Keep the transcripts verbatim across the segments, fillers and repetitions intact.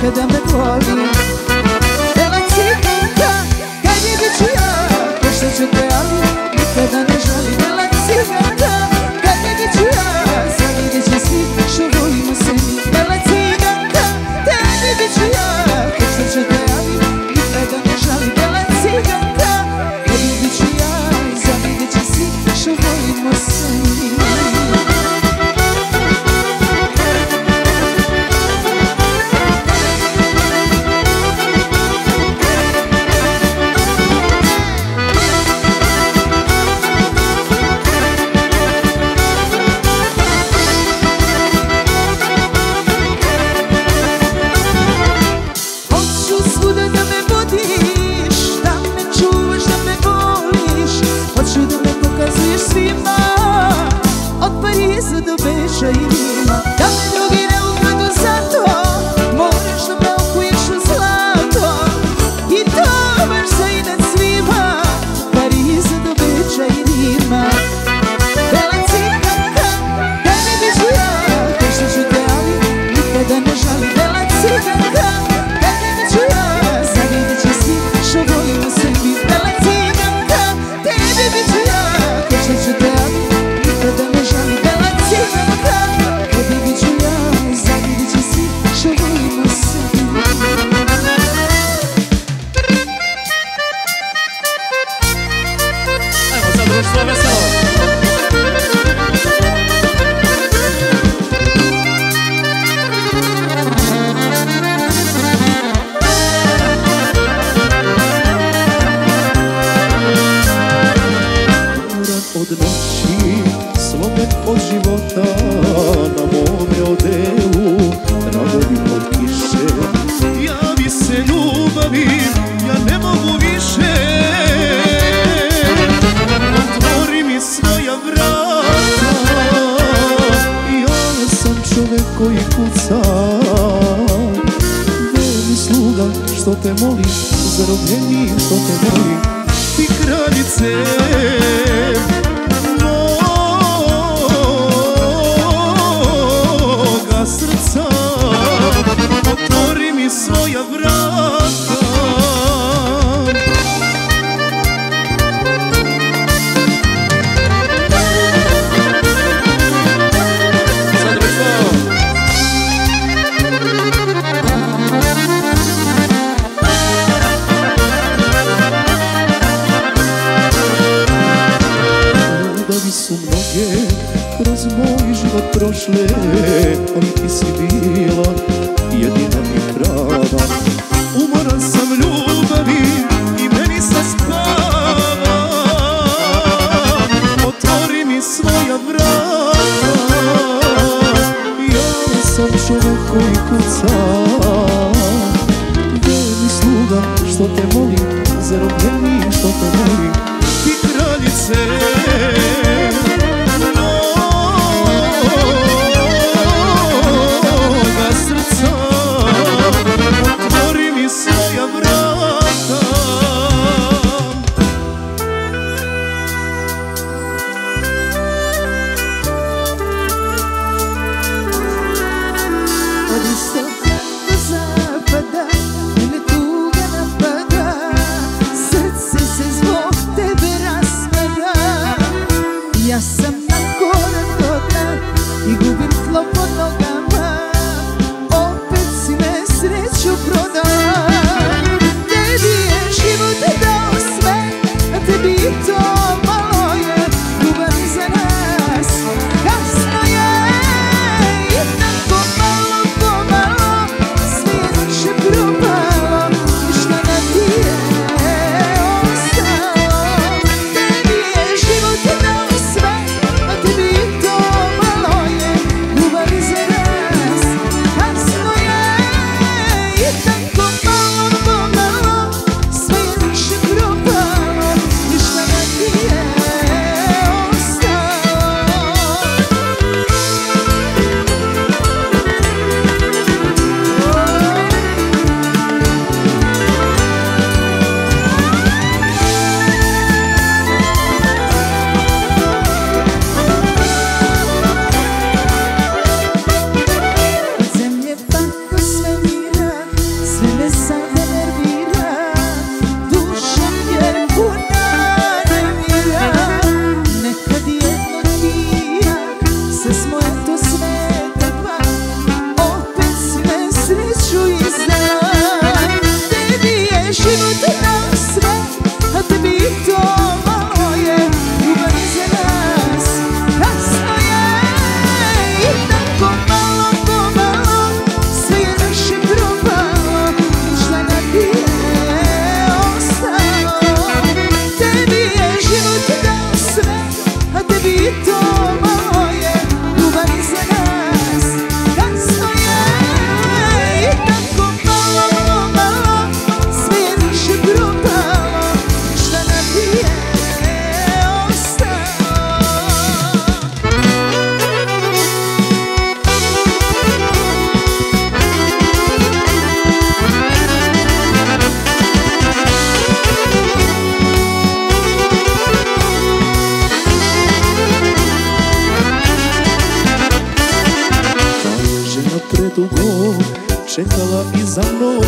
kada me voli. Bela ciganka, kad vidjet ću ja, pošto ću te, ali nikada ne žali. Bela ciganka, kad vidjet ću ja, zavidjet će svi što volimo se mi. Bela ciganka, kad vidjet ću ja, pošto ću te, ali nikada ne žali. Bela ciganka, kad vidjet ću ja, zavidjet će svi što volimo se mi. Da me drugi ne ukradu zato, moraš da me okuješ u zlato. I to baš za inat svima, Pariza do Beča i Rima. Bela ciganka, kad vidjet ću ja, pošto ću te, ali nikada ne žali. Bela ciganka, kad vidjet ću ja, zavidjet će svi što volimo se mi. Bela ciganka, kad vidjet ću ja, pošto ću te, ali nikada ne žali. Bela ciganka, kad vidjet ću ja, zavidjet će svi što volimo se mi. Ajmo sad društvo veselo. Od noći, slome od života, na mome odelu, radovi od kiše. Javi se ljubavi, ja ne mogu više. Otvori mi svoja vrata, ja sam čovek koji kuca. Verni sluga, što te molim, zarobljeni što te molim, ti kraljice moga srca. Otvori mi svoja vrata. Sad društvo. Ljubavi su mnoge kroz moj život prošle, ali ti si bila jedina mi prava. Umoran sam ljubavi i meni se spava. Otvori mi svoja vrata, ja sam čovek koji kuca. Verni sluga, što te molim, zarobljeni što te molim, ti kraljice moga srca. Otvori mi svoja vrata. Od istoka do zapada, mene tuga napada, srce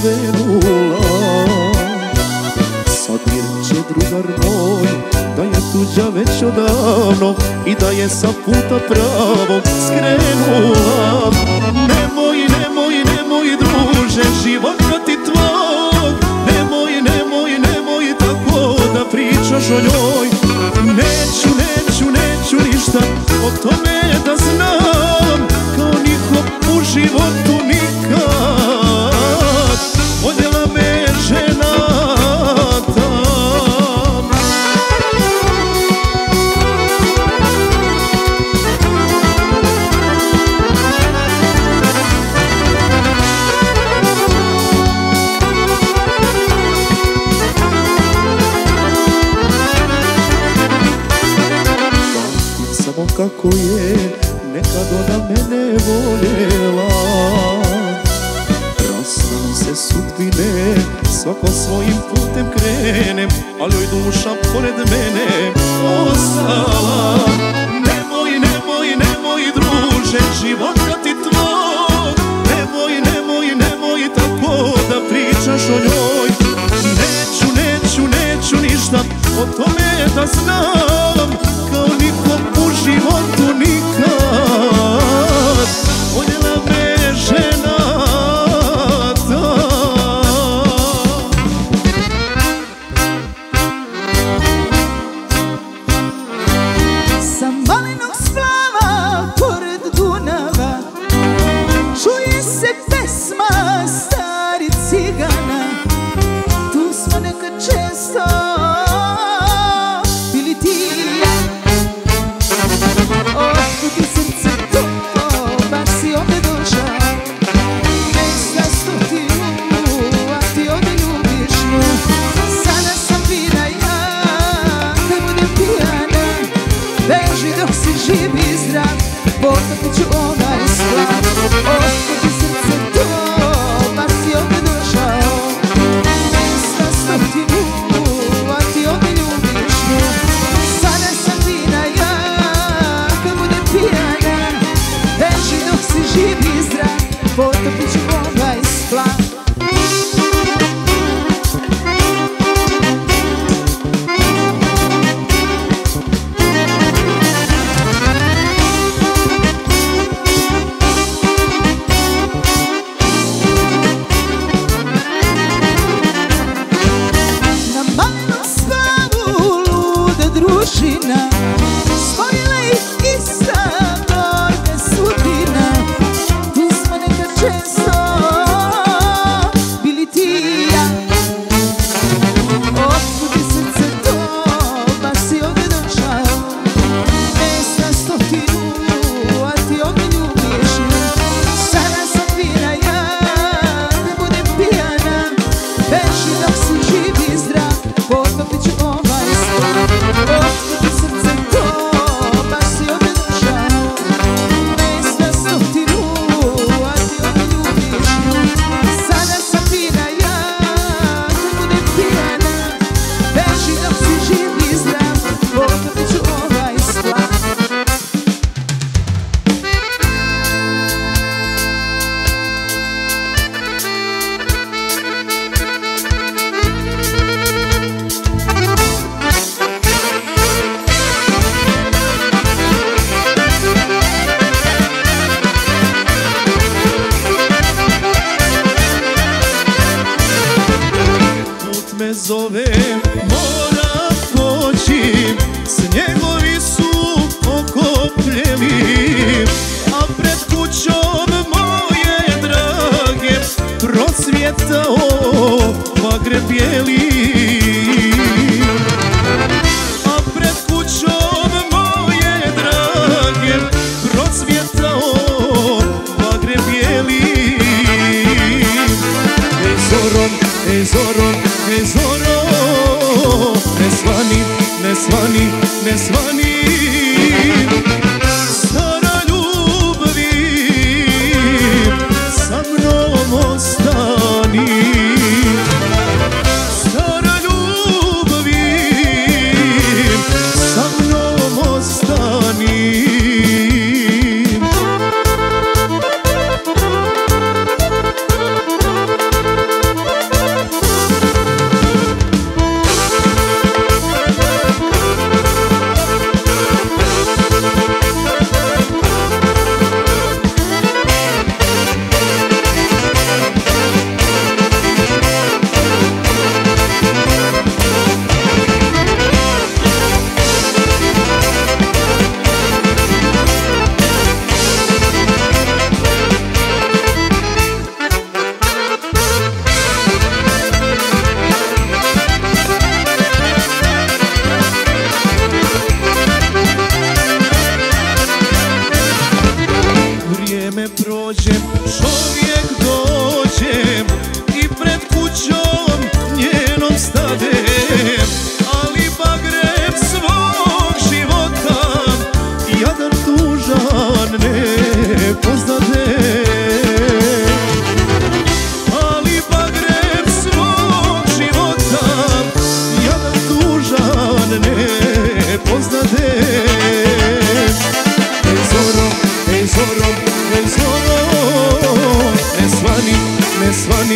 krenula. Sad mirče drugar moj, da je tuđa već odavno i da je sa puta pravog skrenula. Nemoj, nemoj, nemoj druže, života ti tvog, nemoj, nemoj, nemoj tako da pričaš o njoj. Neću, neću, neću ništa o tome da znam, kao niko u životu nikad. Voljela me žena tam. Pamtim samo kako je nekad ona mene voljela. Rastavim se sudbine, svako svojim putem krenem, ali joj duša pored mene ostala. Nemoj, nemoj, nemoj druže, života ti tvog, nemoj, nemoj, nemoj tako da pričaš o njoj. Neću, neću, neću ništa o tome da znam, kao niko u životu nikad. Voljela me žena ta. Sa malenog splava pored Dunava čuje se pesma starih cigana. Tu smo nekad često bili ti i ja. Otkud ti srce to, baš si ovdje došao. Mesta stotinu, a ti ovdje ljubiš nju. Sada sam fina ja, kad budem pijana. Beži dok si živ i zdrav, potopit ću ovaj splav. Otkud ti srce to, baš si ovdje došao. Mesta stotinu, a ti ovdje ljubiš nju. Sada sam fina ja, kad budem pijana. Beži dok si živ i zdrav, potopit ću ovaj splav. Na malenom splavu luda družina, spojila ih ista gorka sudbina. Tu smo nekad često bili ti i ja. Otkud ti srce to, baš si ovdje došao. Mesta stotinu, a ti ovdje ljubiš nju. Sada sam fina ja, ne budem pijana. Beži dok si živ i zdrav, potopit ću ovaj splav. Otkud ti srce to, baš si ovdje došao. Mesta stotinu, a ti ovdje ljubiš nju. Sada sam fina ja, ne budem pijana. Beži dok si živ i zdrav, potopit ću ovaj splav. Put me zove, moram poći, snjegovi su okopljeni, a pred kućom moje drage procvjetao bagrem bijeli. A pred kućom moje drage procvjetao bagrem bijeli. Ej zoro, ej zoro, ej zoro, ne svani, ne svani, ne svani. Stara ljubavi, sa mnom ostani. Stara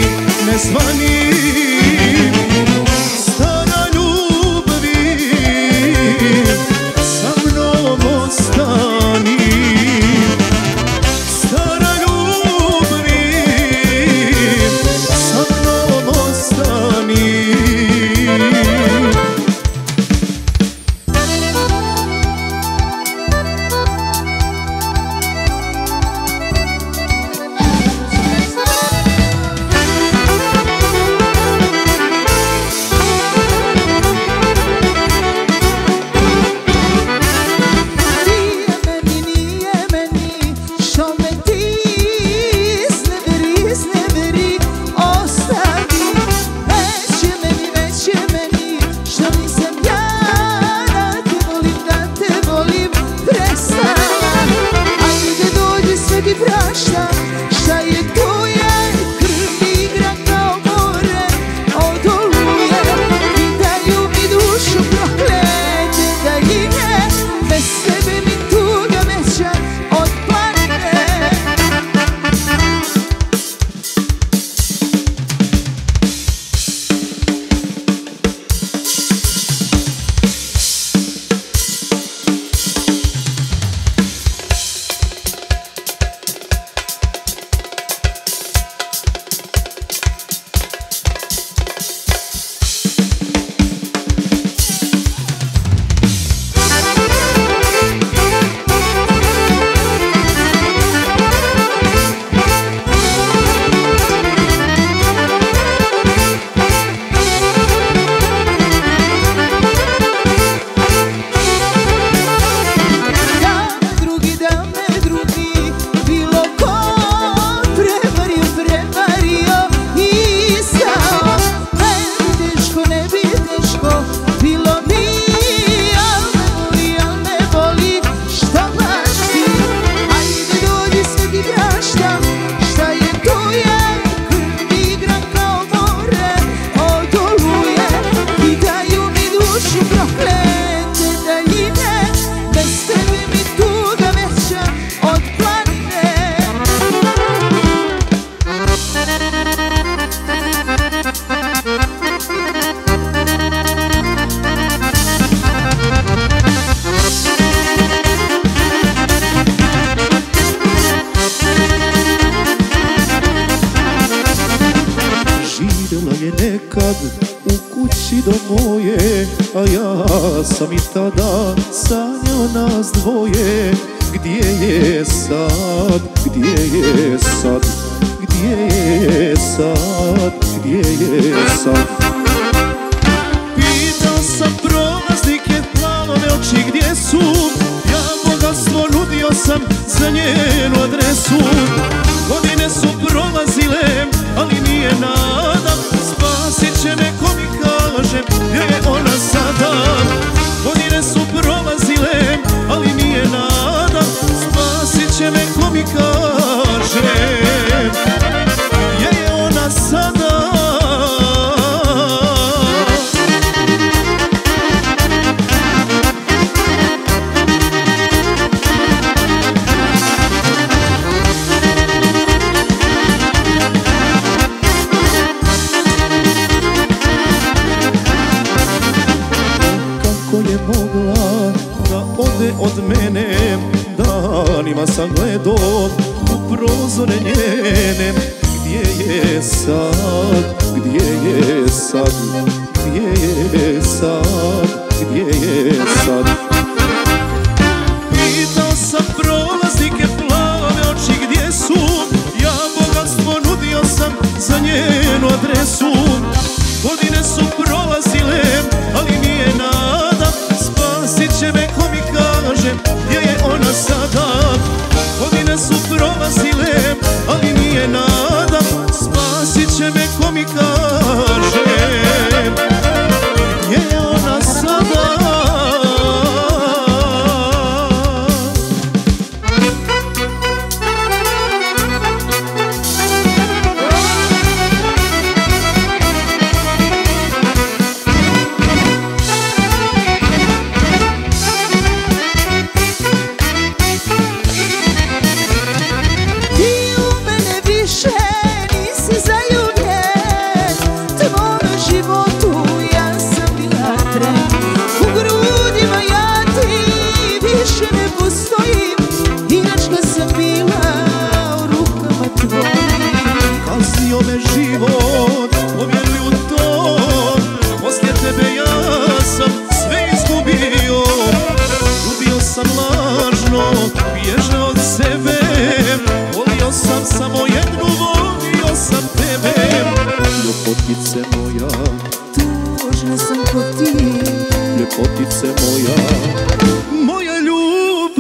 nezvani. Stara ljubavi, sa mnom ostani. Stara ljubavi, sa mnom ostani. U kući do moje, a ja sam i tada sanjao nas dvoje. Gdje je sad, gdje je sad, gdje je sad, gdje je sad? Pitao sam prolaznike plavove oči gdje su, ja bogatstvo nudio sam za njenu adresu. Godine su prolazile, ali nije nada, spasit će me ko mi kaže gdje je ona sada. Godine su prolazile, ali nije nada, spasit će me ko mi kaže gdje je ona sada. Od mene danima sam gledao u prozore njene. Gdje je sad, gdje je sad, gdje je sad, gdje je sad? Pitao sam prolaznike plave oči gdje su, ja bogatstvo nudio sam za njenu adresu. Godine su prolazile, ali nije nada, spasit će me ko mi kaže gdje je ona sada. Godine su prolazile, ali nije nada, spasit će me ko mi kaže gdje je ona sada. Ti u mene više nisi zaljubljen. ljepotice moja, tužna sam ko ti. ljepotice moja, moja ljubavi.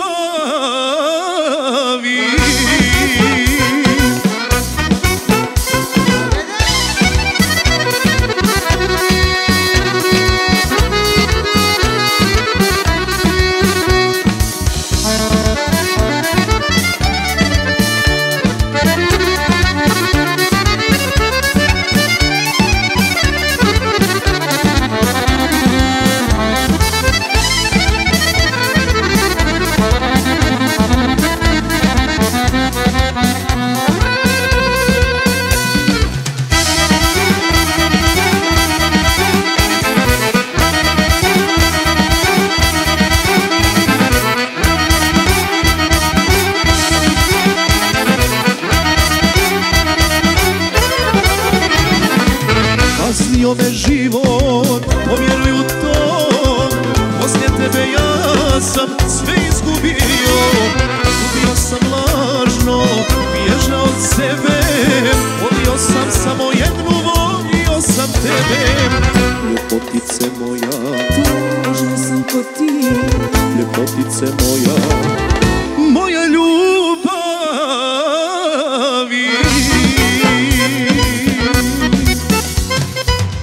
Kaznio me život, povjeruj u to, poslije tebe ja sam sve izgubio. Ljubio sam lažno, bježao od sebe, volio sam samo jednu, volio sam tebe. Ljepotice moja, Tužna sam ko ti. ljepotice moja, moja ljubavi.